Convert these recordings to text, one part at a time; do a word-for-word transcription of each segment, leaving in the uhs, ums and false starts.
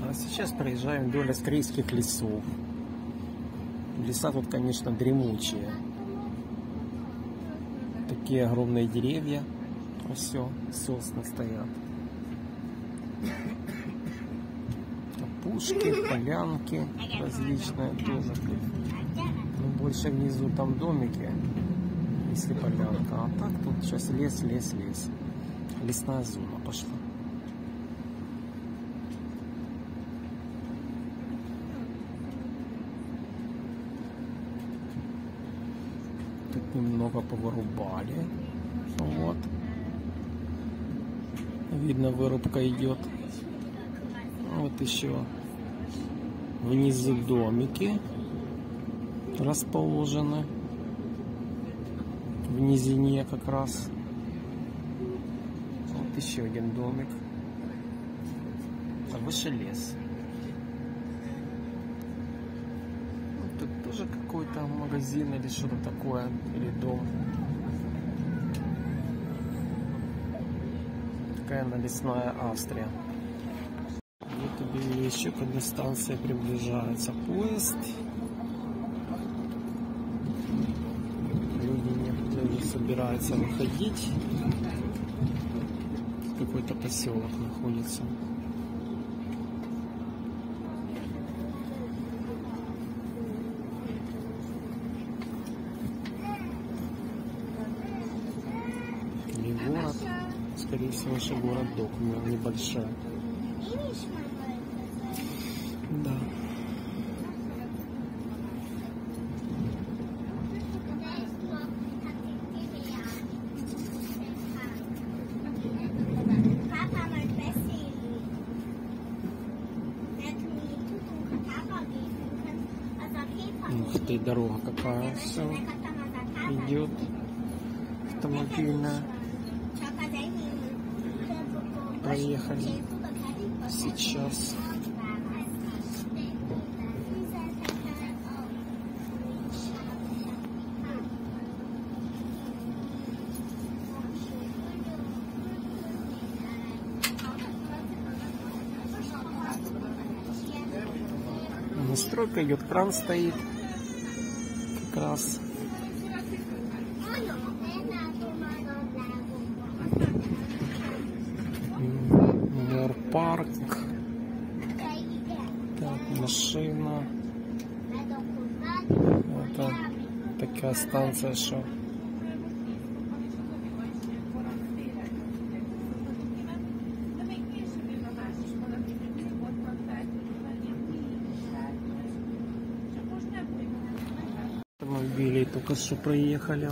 А сейчас проезжаем вдоль австрийских лесов. Леса тут, конечно, дремучие. Такие огромные деревья. Все, сосны стоят. Опушки, полянки различные тоже. Но больше внизу там домики, если полянка. А так тут сейчас лес, лес, лес. Лесная зона пошла. Тут немного повырубали. Вот. Видно, вырубка идет. Вот еще внизу домики расположены. В низине как раз. Вот еще один домик. А выше лес. Вот тут тоже какой-то магазин или что-то такое. Или дом. Такая она лесная Австрия. Вот объявили еще к одной станции приближается поезд. Люди некоторые уже собираются выходить. Какой-то поселок находится. И город. Скорее всего, что городок, но небольшой. Да. Ух ты, дорога какая все идет автомобильная. Проехали сейчас. Настройка идет, кран стоит как раз. Парк. Так, машина. Это такая станция, что автомобили только что проехали.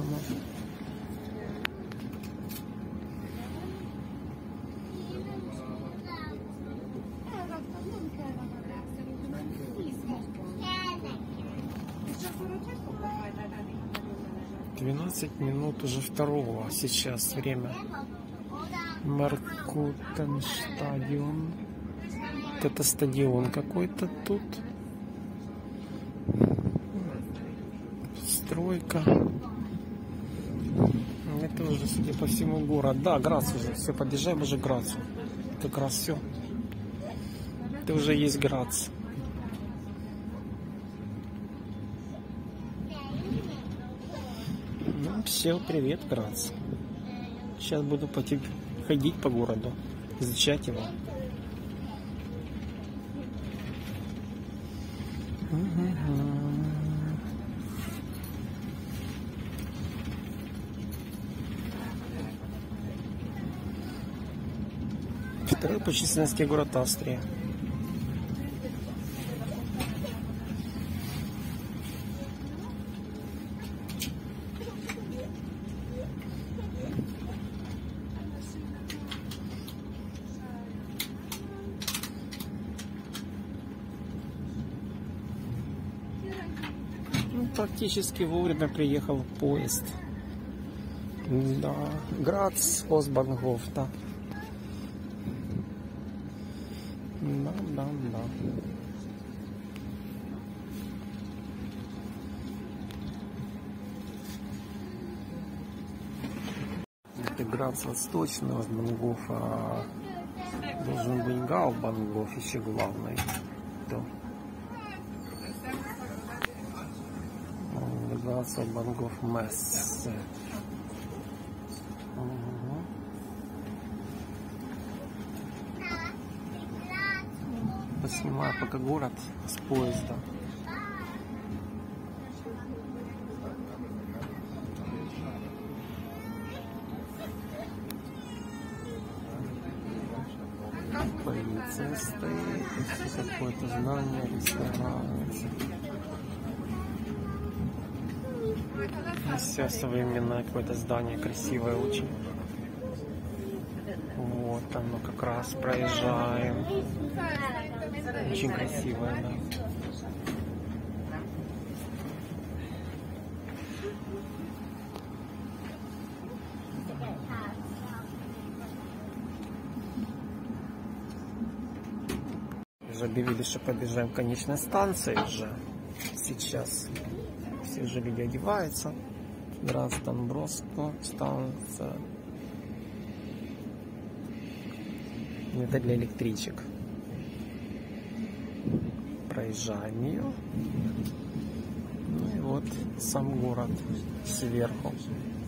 двенадцать минут уже второго сейчас время. Маркутенстадион. Вот это стадион какой-то тут. Стройка. Это уже, судя по всему, город. Да, Грац уже. Все, подъезжаем уже к Грацу. Как раз все. Это уже есть Грац. Ну, все, привет, Грац. Сейчас буду по тебе ходить по городу, изучать его. Второй по численности город Австрии. Ну, практически вовремя приехал поезд. Да, Грац, Осбангоф, да. Да, да, да. Это Грац восточный, Осбангоф, а Должен быть Гауфбангоф еще главный. Да. Делегация Бангоф Мессе. Угу. Поснимаю пока город с поезда. Полиция стоит, какое-то здание, ресторан. Все современное какое-то здание, красивое очень. Вот оно как раз проезжаем. Очень красивое, да. Уже объявили, что побежаем к конечной станции уже. Сейчас все уже люди одеваются. Гранд-Броско станция. Это для электричек. Проезжаем ее. Ну и вот сам город сверху.